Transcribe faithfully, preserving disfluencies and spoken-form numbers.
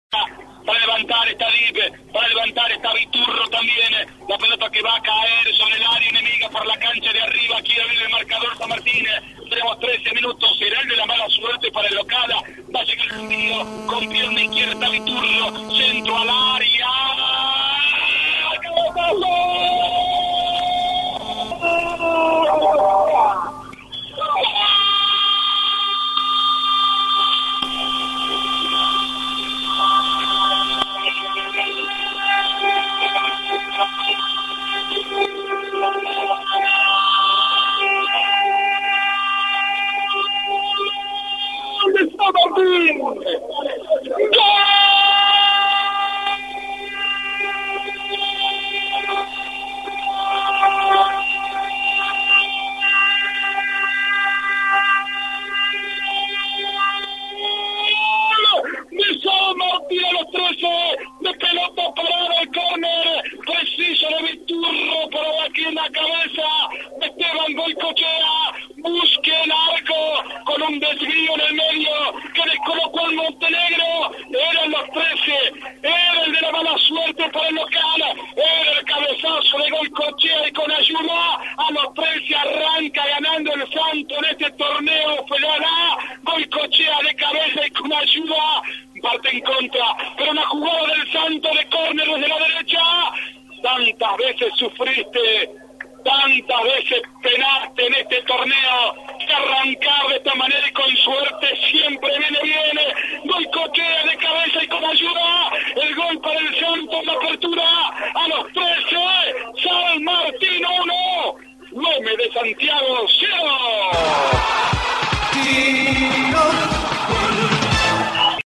Para levantar esta Dipe, para levantar esta Viturro también. La pelota que va a caer sobre el área enemiga por la cancha de arriba. Quiere abrir el marcador San Martín. Tenemos trece minutos. Será el de la mala suerte para el local. Va a llegar el Judío. Con pierna izquierda está Viturro. Centro al área. De pelota parada el córner, preciso de Viturro, pero aquí en la cabeza de Esteban Goicoechea, busque el arco con un desvío en el medio que descolocó al Montenegro. Eran los trece, era el de la mala suerte para el local, era el cabezazo de Goicoechea y con ayuda a los trece arranca ganando el Santo en este torneo Federal A. Goicoechea de cabeza y con ayuda parte en contra, pero una jugada del Santo de córner desde la derecha. Tantas veces sufriste, tantas veces penaste en este torneo, que arrancar de esta manera y con suerte siempre viene bien. Goicoechea